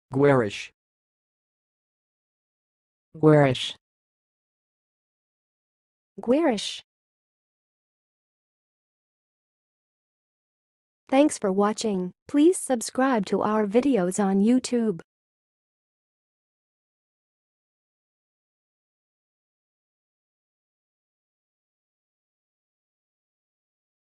guarish, guarish, guarish. Thanks for watching. Please subscribe to our videos on YouTube.